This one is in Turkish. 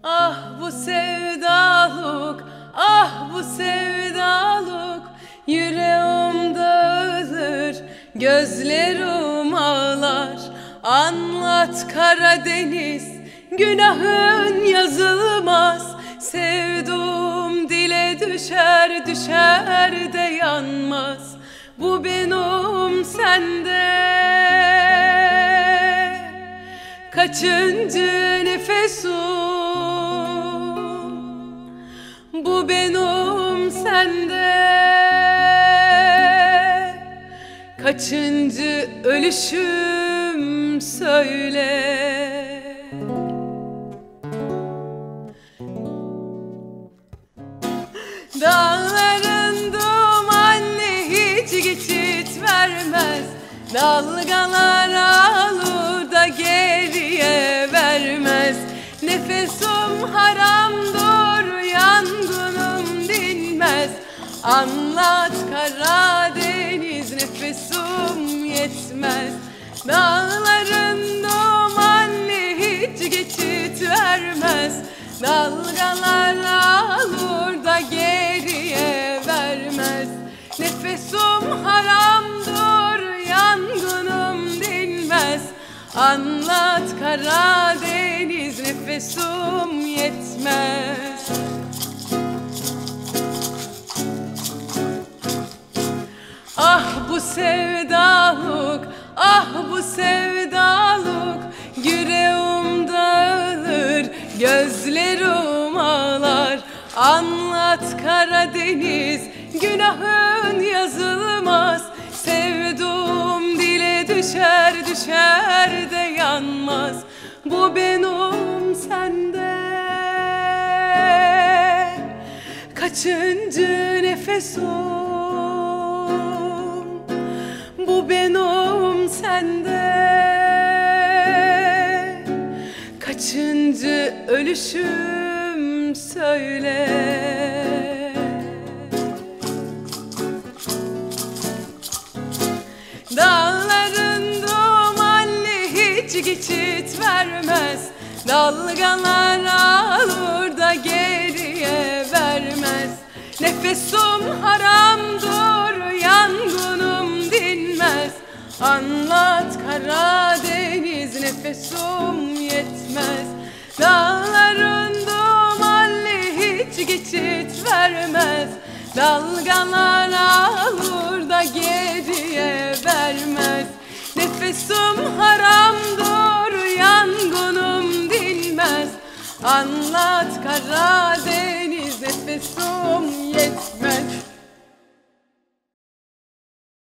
Ah bu sevdalık, ah bu sevdalık, yüreğim dağılır, gözlerim ağlar. Anlat Karadeniz, günahın yazılmaz. Sevduğum dile düşer, düşer de yanmaz. Bu benim sende kaçıncı nefesim? Bu benim sende kaçıncı ölüşüm söyle. Dağların dumanı hiç geçit vermez. Dalgalar alır da geriye vermez. Nefesim haramdır, yangınım dinmez. Anlat Karadeniz, nefesim yetmez. Dağların dumanı hiç geçit vermez. Dalgalar alır da geriye vermez. Nefesim haramdır, yangınım dinmez. Anlat Karadeniz, nefesim yetmez. Ah bu sevdalık, ah bu sevdalık, yüreğim dağılır, gözlerim ağlar. Anlat Karadeniz, günahın yazılmaz. Sevduğum dile düşer, düşer de yanmaz. Bu benim sende kaçıncı nefesim? Bu benim sende kaçıncı ölüşüm söyle. Dağların dumanı hiç geçit vermez. Dalgalar alır da geriye vermez. Nefesim haramdır, yangınım dinmez. Anlat Karadeniz, nefesim yetmez. Dağların dumanı hiç geçit vermez. Dalgalar alır da geriye vermez. Nefesim haramdır, yangınım dinmez. Anlat Karadeniz.